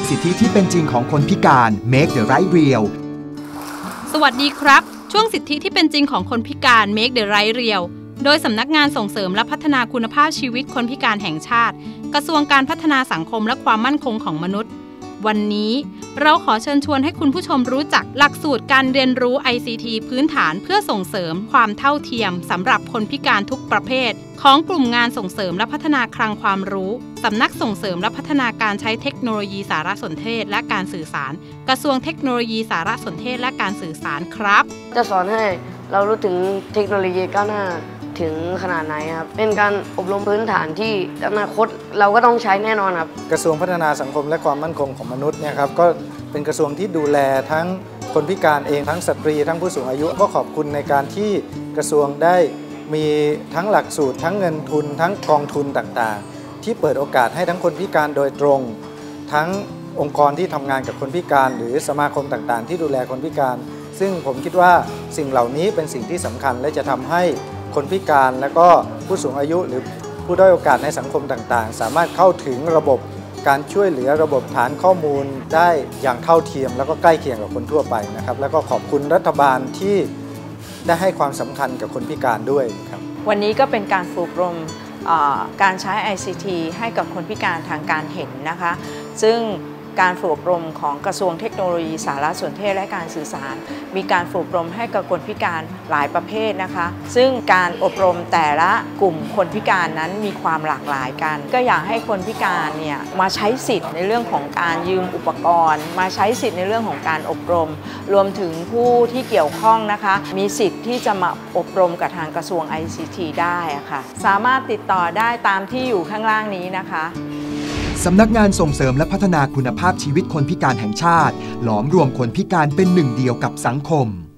สิทธิที่เป็นจริงของคนพิการ Make the Right Real สวัสดีครับช่วงสิทธิที่เป็นจริงของคนพิการ Make the Right Real โดยสำนักงานส่งเสริมและพัฒนาคุณภาพชีวิตคนพิการแห่งชาติกระทรวงการพัฒนาสังคมและความมั่นคงของมนุษย์วันนี้เราขอเชิญชวนให้คุณผู้ชมรู้จักหลักสูตรการเรียนรู้ ICT พื้นฐานเพื่อส่งเสริมความเท่าเทียมสำหรับคนพิการทุกประเภทของกลุ่มงานส่งเสริมและพัฒนาคลังความรู้สำนักส่งเสริมและพัฒนาการใช้เทคโนโลยีสารสนเทศและการสื่อสารกระทรวงเทคโนโลยีสารสนเทศและการสื่อสารครับจะสอนให้เรารู้ถึงเทคโนโลยีก้าวหน้าถึงขนาดไหนครับเป็นการอบรมพื้นฐานที่อนาคตเราก็ต้องใช้แน่นอนครับกระทรวงพัฒนาสังคมและความมั่นคงของมนุษย์เนี่ยครับก็เป็นกระทรวงที่ดูแลทั้งคนพิการเองทั้งสตรีทั้งผู้สูงอายุก็ขอบคุณในการที่กระทรวงได้มีทั้งหลักสูตรทั้งเงินทุนทั้งกองทุนต่างๆที่เปิดโอกาสให้ทั้งคนพิการโดยตรงทั้งองค์กรที่ทำงานกับคนพิการหรือสมาคมต่างๆที่ดูแลคนพิการซึ่งผมคิดว่าสิ่งเหล่านี้เป็นสิ่งที่สำคัญและจะทำให้คนพิการและก็ผู้สูงอายุหรือผู้ด้อยโอกาสในสังคมต่างๆสามารถเข้าถึงระบบการช่วยเหลือระบบฐานข้อมูลได้อย่างเท่าเทียมแล้วก็ใกล้เคียงกับคนทั่วไปนะครับแล้วก็ขอบคุณรัฐบาลที่ได้ให้ความสำคัญกับคนพิการด้วยครับวันนี้ก็เป็นการฝึกอบรมการใช้ ICT ให้กับคนพิการทางการเห็นนะคะซึ่งการฝึกอบรมของกระทรวงเทคโนโลยีสารสนเทศและการสื่อสารมีการฝึกอบรมให้กับคนพิการหลายประเภทนะคะซึ่งการอบรมแต่ละกลุ่มคนพิการนั้นมีความหลากหลายกันก็อยากให้คนพิการเนี่ยมาใช้สิทธิ์ในเรื่องของการยืมอุปกรณ์มาใช้สิทธิ์ในเรื่องของการอบรมรวมถึงผู้ที่เกี่ยวข้องนะคะมีสิทธิ์ที่จะมาอบรมกับทางกระทรวง ICT ได้ค่ะสามารถติดต่อได้ตามที่อยู่ข้างล่างนี้นะคะสำนักงานส่งเสริมและพัฒนาคุณภาพชีวิตคนพิการแห่งชาติหลอมรวมคนพิการเป็นหนึ่งเดียวกับสังคม